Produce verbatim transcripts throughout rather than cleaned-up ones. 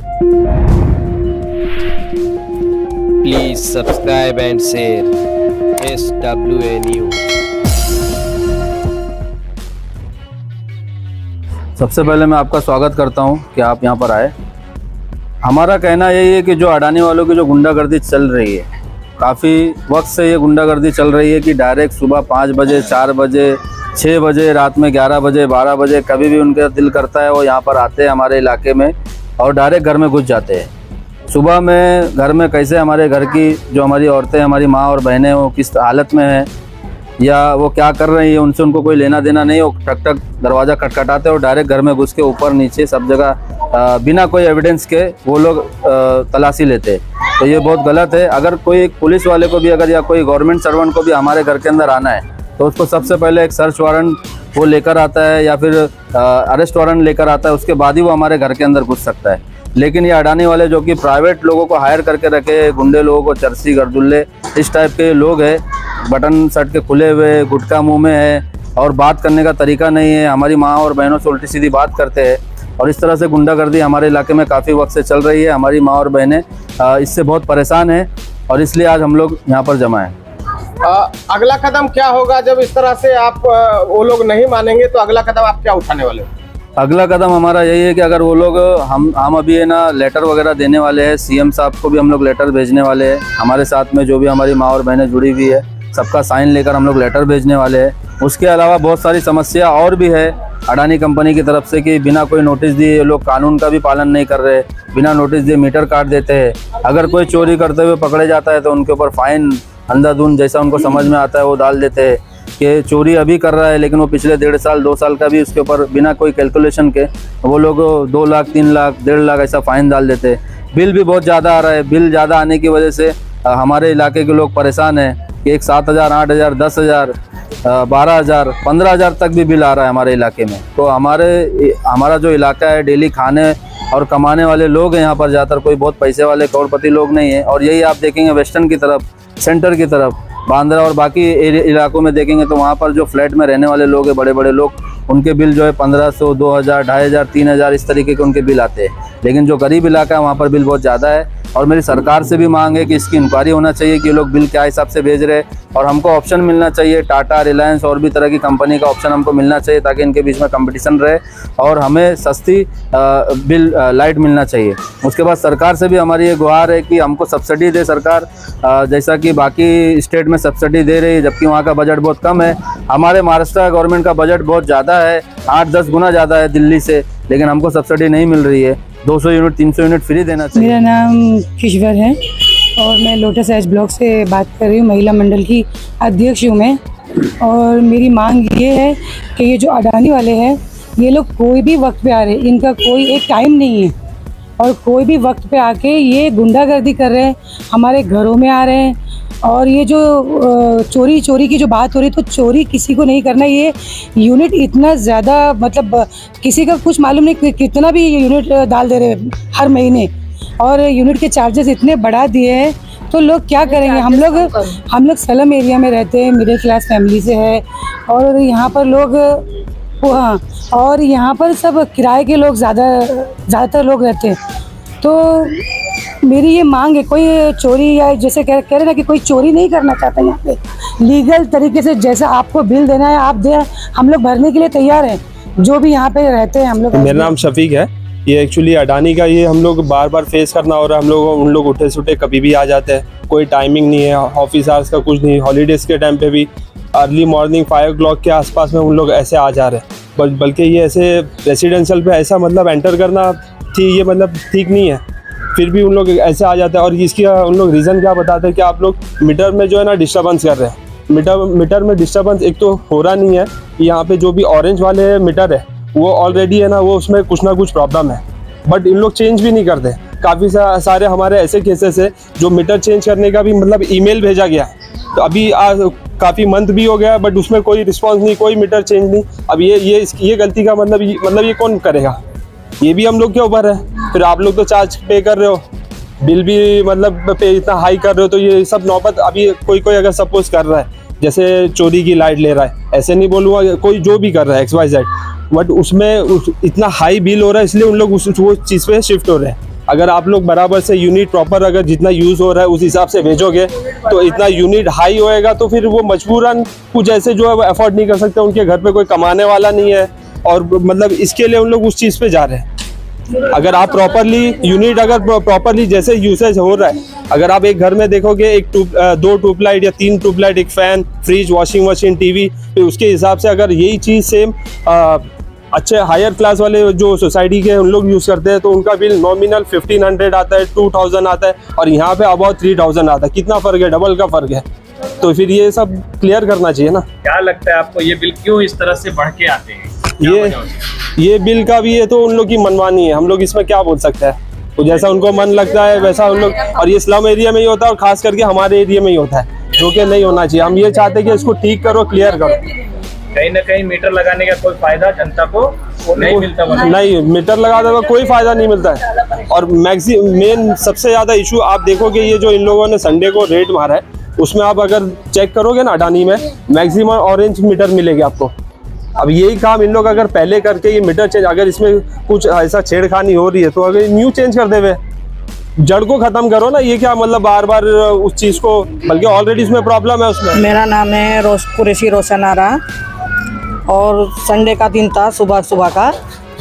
Please subscribe and share S W A News। सबसे पहले मैं आपका स्वागत करता हूं कि आप यहां पर आए। हमारा कहना यही है कि जो अडानी वालों की जो गुंडागर्दी चल रही है, काफ़ी वक्त से ये गुंडागर्दी चल रही है कि डायरेक्ट सुबह पाँच बजे, चार बजे, छः बजे, रात में ग्यारह बजे, बारह बजे, कभी भी उनका दिल करता है वो यहाँ पर आते हैं हमारे इलाके में और डायरेक्ट घर में घुस जाते हैं। सुबह में घर में कैसे हमारे घर की जो हमारी औरतें, हमारी माँ और बहनें, वो किस हालत में हैं या वो क्या कर रही है, उनसे उनको कोई लेना देना नहीं। वो टक टक दरवाज़ा खटखटाते और डायरेक्ट घर में घुस के ऊपर नीचे सब जगह बिना कोई एविडेंस के वो लोग तलाशी लेते हैं। तो ये बहुत गलत है। अगर कोई एक पुलिस वाले को भी अगर या कोई गवर्नमेंट सर्वेंट को भी हमारे घर के अंदर आना है तो उसको सबसे पहले एक सर्च वारंट वो लेकर आता है या फिर अरेस्ट वारंट लेकर आता है, उसके बाद ही वो हमारे घर के अंदर घुस सकता है। लेकिन ये अडानी वाले जो कि प्राइवेट लोगों को हायर करके रखे, गुंडे लोगों को, चरसी गर्दुल्ले इस टाइप के लोग हैं, बटन शर्ट के खुले हुए, गुटखा मुंह में है और बात करने का तरीका नहीं है, हमारी माँ और बहनों से उल्टी सीधी बात करते हैं और इस तरह से गुंडागर्दी हमारे इलाके में काफ़ी वक्त से चल रही है। हमारी माँ और बहनें इससे बहुत परेशान हैं और इसलिए आज हम लोग यहाँ पर जमा हैं। अगला कदम क्या होगा जब इस तरह से आप वो लोग नहीं मानेंगे तो अगला कदम आप क्या उठाने वाले हो? अगला कदम हमारा यही है कि अगर वो लोग, हम हम अभी है ना लेटर वगैरह देने वाले हैं, सीएम साहब को भी हम लोग लेटर भेजने वाले हैं। हमारे साथ में जो भी हमारी माँ और बहनें जुड़ी हुई है सबका साइन लेकर हम लोग लेटर भेजने वाले हैं। उसके अलावा बहुत सारी समस्या और भी है अडानी कंपनी की तरफ से कि बिना कोई नोटिस दिए ये लोग कानून का भी पालन नहीं कर रहे, बिना नोटिस दिए मीटर काट देते हैं। अगर कोई चोरी करते हुए पकड़े जाता है तो उनके ऊपर फाइन अंधाधुंध जैसा उनको समझ में आता है वो डाल देते हैं कि चोरी अभी कर रहा है लेकिन वो पिछले डेढ़ साल दो साल का भी उसके ऊपर बिना कोई कैलकुलेशन के वो लोग दो लाख तीन लाख डेढ़ लाख ऐसा फ़ाइन डाल देते हैं। बिल भी बहुत ज़्यादा आ रहा है। बिल ज़्यादा आने की वजह से हमारे इलाके के लोग परेशान हैं कि एक सात हज़ार, आठ हज़ार, दस हज़ार, बारह हज़ार, पंद्रह हज़ार तक भी बिल आ रहा है हमारे इलाके में। तो हमारे हमारा जो इलाका है डेली खाने और कमाने वाले लोग हैं यहाँ पर ज़्यादातर, कोई बहुत पैसे वाले करोड़पति लोग नहीं हैं। और यही आप देखेंगे वेस्टर्न की तरफ, सेंटर की तरफ, बांद्रा और बाकी इलाकों में देखेंगे तो वहाँ पर जो फ्लैट में रहने वाले लोग हैं, बड़े बड़े लोग, उनके बिल जो है पंद्रह सौ, दो हज़ार, ढाई हज़ार, तीन हज़ार इस तरीके के उनके बिल आते हैं। लेकिन जो गरीब इलाका है वहाँ पर बिल बहुत ज़्यादा है और मेरी सरकार से भी मांग है कि इसकी इंक्वायरी होना चाहिए कि ये लोग बिल क्या हिसाब से भेज रहे हैं और हमको ऑप्शन मिलना चाहिए। टाटा, रिलायंस और भी तरह की कंपनी का ऑप्शन हमको मिलना चाहिए ताकि इनके बीच में कंपटीशन रहे और हमें सस्ती बिल लाइट मिलना चाहिए। उसके बाद सरकार से भी हमारी ये गुहार है कि हमको सब्सिडी दे सरकार, जैसा कि बाकी स्टेट में सब्सिडी दे रही है जबकि वहाँ का बजट बहुत कम है। हमारे महाराष्ट्र गवर्नमेंट का बजट बहुत ज़्यादा है, आठ दस गुना ज़्यादा है दिल्ली से, लेकिन हमको सब्सिडी नहीं मिल रही है। दो सौ यूनिट, तीन सौ यूनिट फ्री देना चाहिए। मेरा नाम किश्वर है और मैं लोटस एच ब्लॉक से बात कर रही हूँ, महिला मंडल की अध्यक्ष हूँ मैं। और मेरी मांग ये है कि ये जो अडानी वाले हैं ये लोग कोई भी वक्त पे आ रहे हैं, इनका कोई एक टाइम नहीं है और कोई भी वक्त पे आके ये गुंडागर्दी कर रहे हैं, हमारे घरों में आ रहे हैं। और ये जो चोरी चोरी की जो बात हो रही है तो चोरी किसी को नहीं करना। ये यूनिट इतना ज़्यादा, मतलब किसी का कुछ मालूम नहीं कि कितना भी यूनिट डाल दे रहे हैं हर महीने और यूनिट के चार्जेस इतने बढ़ा दिए हैं तो लोग क्या करेंगे। हम लोग हम लोग स्लम एरिया में रहते हैं, मिडिल क्लास फैमिली से है और यहाँ पर लोग, हाँ, और यहाँ पर सब किराए के लोग ज़्यादा ज़्यादातर लोग रहते हैं। तो मेरी ये मांग है, कोई चोरी या जैसे कह कह रहे ना कि कोई चोरी नहीं करना चाहता यहाँ पे, लीगल तरीके से जैसा आपको बिल देना है आप दें, हम लोग भरने के लिए तैयार हैं जो भी यहाँ पे रहते हैं हम लोग। मेरा नाम शफीक है। ये एक्चुअली अडानी का ये हम लोग बार बार फेस करना हो रहा है। हम लोग उन लोग उठे सुठे कभी भी आ जाते हैं, कोई टाइमिंग नहीं है, ऑफिस आवर्स का कुछ नहीं। हॉलीडेज के टाइम पे भी early morning five o'clock के आसपास में उन लोग ऐसे आ जा रहे हैं। बल्कि ये ऐसे रेसिडेंशियल पे ऐसा मतलब एंटर करना थी, ये मतलब ठीक नहीं है, फिर भी उन लोग ऐसे आ जाते हैं। और इसकी उन लोग रीज़न क्या बताते हैं कि आप लोग मीटर में जो है ना डिस्टर्बेंस कर रहे हैं। मीटर मीटर में डिस्टर्बेंस एक तो हो रहा नहीं है, यहाँ पे जो भी ऑरेंज वाले मीटर है वो ऑलरेडी है ना, वो उसमें कुछ ना कुछ प्रॉब्लम है, बट इन लोग चेंज भी नहीं करते। काफ़ी सा, सारे हमारे ऐसे केसेस है जो मीटर चेंज करने का भी मतलब ईमेल भेजा गया है, तो अभी काफ़ी मंथ भी हो गया बट उसमें कोई रिस्पॉन्स नहीं, कोई मीटर चेंज नहीं। अब ये ये ये गलती का मतलब ये मतलब ये कौन करेगा? ये भी हम लोग के ऊपर है। फिर आप लोग तो चार्ज पे कर रहे हो, बिल भी मतलब पे इतना हाई कर रहे हो, तो ये सब नौबत अभी कोई कोई अगर सपोज कर रहा है, जैसे चोरी की लाइट ले रहा है, ऐसे नहीं बोलूँगा, कोई जो भी कर रहा है एक्स वाई जेड, बट उसमें उस, इतना हाई बिल हो रहा है इसलिए उन लोग उस वो चीज़ पे शिफ्ट हो रहे हैं। अगर आप लोग बराबर से यूनिट प्रॉपर अगर जितना यूज़ हो रहा है उस हिसाब से भेजोगे तो इतना यूनिट हाई होएगा, तो फिर वो मजबूरन कुछ ऐसे जो है वो अफोर्ड नहीं कर सकते, उनके घर पे कोई कमाने वाला नहीं है और मतलब इसके लिए उन लोग उस चीज़ पे जा रहे हैं। अगर आप प्रॉपरली यूनिट अगर प्रॉपरली जैसे यूसेज हो रहा है, अगर आप एक घर में देखोगे एक ट्यूब दो ट्यूबलाइट या तीन ट्यूबलाइट, एक fan, fridge, washing machine, TV, फिर उसके हिसाब से अगर यही चीज़ सेम अच्छे हायर क्लास वाले जो सोसाइटी के उन लोग यूज़ करते हैं तो उनका बिल नॉमिनल फिफ्टीन हंड्रेड आता है, टू थाउजेंड आता है और यहाँ पे अबाउट थ्री थाउजेंड आता है। कितना फ़र्क है, डबल का फ़र्क है। तो फिर ये सब क्लियर करना चाहिए ना। क्या लगता है आपको ये बिल क्यों इस तरह से बढ़ के आते हैं? ये ये बिल का भी है तो उन लोग की मनमानी है, हम लोग इसमें क्या बोल सकते हैं। तो जैसा उनको मन लगता है वैसा उन लोग, और ये स्लम एरिया में ही होता है और खास करके हमारे एरिया में ही होता है, जो कि नहीं होना चाहिए। हम ये चाहते हैं कि इसको ठीक करो, क्लियर करो। कहीं ना कहीं मीटर लगाने का कोई फायदा जनता को नहीं मिलता? नहीं, मीटर लगाने का कोई फायदा नहीं मिलता है। और मैक्सिम मेन सबसे ज्यादा इशू आप देखोगे ये जो इन लोगों ने संडे को रेट मारा है, उसमें आप अगर चेक करोगे ना अडानी में मैक्सिमम ऑरेंज मीटर मिलेगी आपको। अब यही काम इन लोग अगर पहले करके ये मीटर चेंज, अगर इसमें कुछ ऐसा छेड़खानी हो रही है तो अगर न्यू चेंज कर देवे, जड़ को खत्म करो ना। ये क्या मतलब बार बार उस चीज को, बल्कि ऑलरेडी इसमें प्रॉब्लम है उसमें। मेरा नाम है रोश कुरैशी रोशन आरा और संडे का दिन था सुबह सुबह का,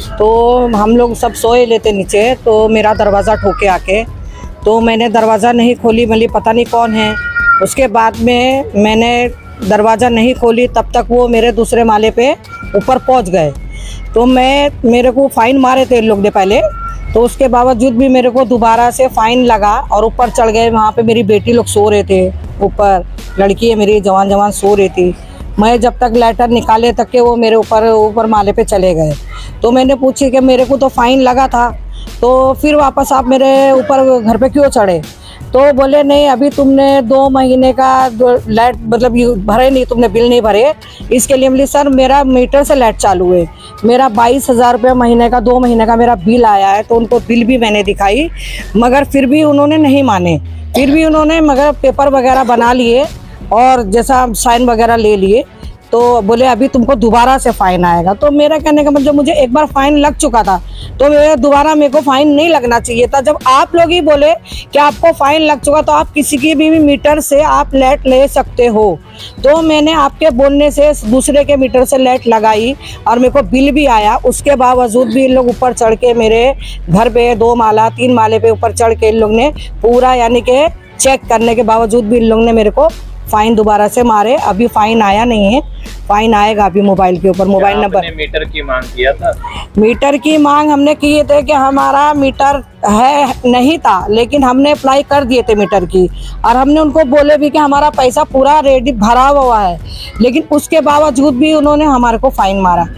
तो हम लोग सब सोए लेते नीचे, तो मेरा दरवाज़ा ठोके आके, तो मैंने दरवाज़ा नहीं खोली, बोली पता नहीं कौन है। उसके बाद में मैंने दरवाज़ा नहीं खोली, तब तक वो मेरे दूसरे माले पे ऊपर पहुंच गए। तो मैं मेरे को फ़ाइन मारे थे इन लोग ने पहले, तो उसके बावजूद भी मेरे को दोबारा से फ़ाइन लगा और ऊपर चढ़ गए। वहाँ पे मेरी बेटी लोग सो रहे थे ऊपर, लड़की है मेरी जवान जवान सो रही थी। मैं जब तक लेटर निकाले तक के वो मेरे ऊपर ऊपर माले पे चले गए। तो मैंने पूछी कि मेरे को तो फ़ाइन लगा था, तो फिर वापस आप मेरे ऊपर घर पे क्यों चढ़े? तो बोले नहीं, अभी तुमने दो महीने का लाइट मतलब भरे नहीं, तुमने बिल नहीं भरे, इसके लिए। बोली सर मेरा मीटर से लाइट चालू है, मेरा बाईस हज़ार रुपये महीने का दो महीने का मेरा बिल आया है। तो उनको बिल भी मैंने दिखाई, मगर फिर भी उन्होंने नहीं माने। फिर भी उन्होंने मगर पेपर वगैरह बना लिए और जैसा साइन वगैरह ले लिए, तो बोले अभी तुमको दोबारा से फ़ाइन आएगा। तो मेरा कहने का मतलब मुझे एक बार फ़ाइन लग चुका था, तो मेरे दोबारा मेरे को फ़ाइन नहीं लगना चाहिए था। जब आप लोग ही बोले कि आपको फ़ाइन लग चुका, तो आप किसी की भी मीटर से आप लाइट ले सकते हो। तो मैंने आपके बोलने से दूसरे के मीटर से लाइट लगाई और मेरे को बिल भी आया। उसके बावजूद भी इन लोग ऊपर चढ़ के मेरे घर पे दो माला तीन माले पे ऊपर चढ़ के इन लोग ने पूरा यानी कि चेक करने के बावजूद भी इन लोग ने मेरे को फ़ाइन दोबारा से मारे। अभी फ़ाइन आया नहीं है, फ़ाइन आएगा अभी मोबाइल के ऊपर। मोबाइल नंबर मीटर की मांग किया था? मीटर की मांग हमने किए थे कि हमारा मीटर है नहीं था, लेकिन हमने अप्लाई कर दिए थे मीटर की, और हमने उनको बोले भी कि हमारा पैसा पूरा रेडी भरा हुआ है, लेकिन उसके बावजूद भी उन्होंने हमारे को फ़ाइन मारा।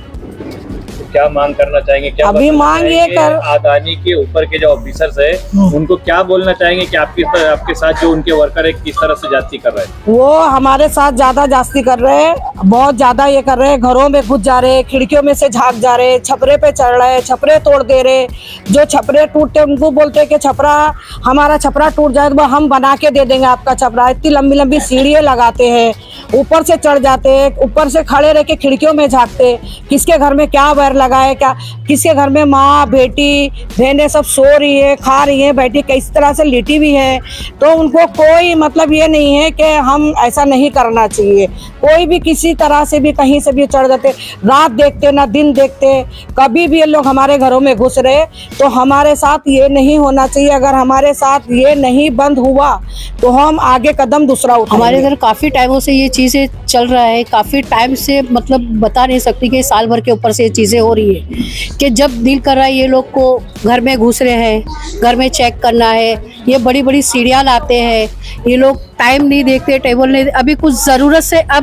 क्या मांग करना चाहेंगे? क्या अभी मांग ये कर अडानी के ऊपर के जो ऑफिसर्स है उनको क्या बोलना चाहेंगे कि आपके आपके साथ जो उनके वर्कर है किस तरह से जाती कर रहे हैं? वो हमारे साथ ज्यादा जास्ती कर रहे हैं, बहुत ज्यादा ये कर रहे हैं। घरों में घुस जा रहे, खिड़कियों में से झांक जा रहे, छपरे पे चढ़ रहे, छपरे तोड़ दे रहे। जो छपरे टूटते उनको बोलते कि छपरा हमारा छपरा टूट जाए तो हम बना के दे देंगे आपका छपरा। इतनी लंबी लंबी सीढ़ियाँ लगाते हैं, ऊपर से चढ़ जाते हैं, ऊपर से खड़े रह के खिड़कियों में झांकते। किसके घर में क्या वायर लगा है, क्या किसके घर में माँ बेटी बहनें सब सो रही है, खा रही है, बैठी किस तरह से लेटी भी है। तो उनको कोई मतलब ये नहीं है कि हम ऐसा नहीं करना चाहिए। कोई भी किसी तरह से भी कहीं से भी चढ़ जाते, रात देखते ना दिन देखते। कभी भी ये लोग हमारे घरों में घुस रहे, तो हमारे साथ ये नहीं होना चाहिए। अगर हमारे साथ ये नहीं बंद हुआ तो हम आगे कदम दूसरा उठाएंगे। हमारे घर काफ़ी टाइमों से ये चीज़ें चल रहा है, काफ़ी टाइम से मतलब बता नहीं सकती कि साल भर के ऊपर से ये चीज़ें हो रही है कि जब दिल कर रहा है ये लोग को घर में घुस रहे हैं, घर में चेक करना है। ये बड़ी बड़ी सीढ़ियाँ लाते हैं, ये लोग टाइम नहीं देखते, टेबल नहीं। अभी कुछ ज़रूरत से अब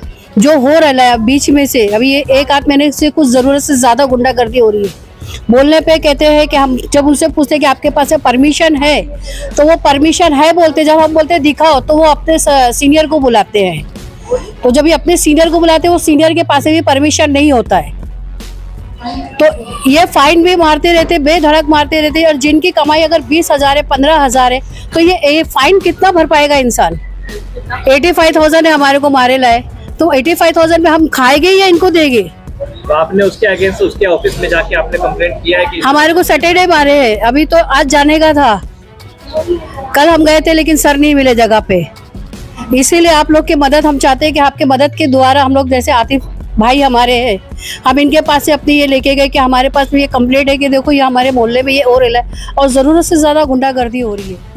जो हो रहा है बीच में से, अभी ये एक आध महीने से कुछ ज़रूरत से ज़्यादा गुंडागर्दी हो रही है। बोलने पे कहते हैं कि हम जब उनसे पूछते कि आपके पास परमिशन है, तो वो परमिशन है बोलते। जब हम बोलते दिखाओ, तो वो अपने सीनियर को बुलाते हैं। तो जब ये अपने सीनियर को बुलाते हैं, वो सीनियर के पास भी परमिशन नहीं होता है। तो ये फाइन भी मारते रहते, बेधड़क मारते रहते। और जिनकी कमाई अगर बीस हजार है, पंद्रह हजार है, तो ये, ये फाइन कितना भर पाएगा इंसान? एटी फाइव थाउजेंड है हमारे को मारे लाए, तो एटी फाइव थाउजेंड में हम खाएंगे या इनको देंगे? तो आपने उसके अगेंस्ट उसके ऑफिस में जाके आपने कंप्लेंट किया है कि हमारे को सैटरडे मारे है, अभी तो आज जाने का था, कल हम गए थे लेकिन सर नहीं मिले जगह पे। इसीलिए आप लोग की मदद हम चाहते हैं कि आपके मदद के द्वारा हम लोग, जैसे आतिफ भाई हमारे हैं, हम इनके पास से अपनी ये लेके गए कि हमारे पास भी ये कंप्लेंट है कि देखो ये हमारे मोहल्ले में ये हो रहा है और ज़रूरत से ज़्यादा गुंडागर्दी हो रही है।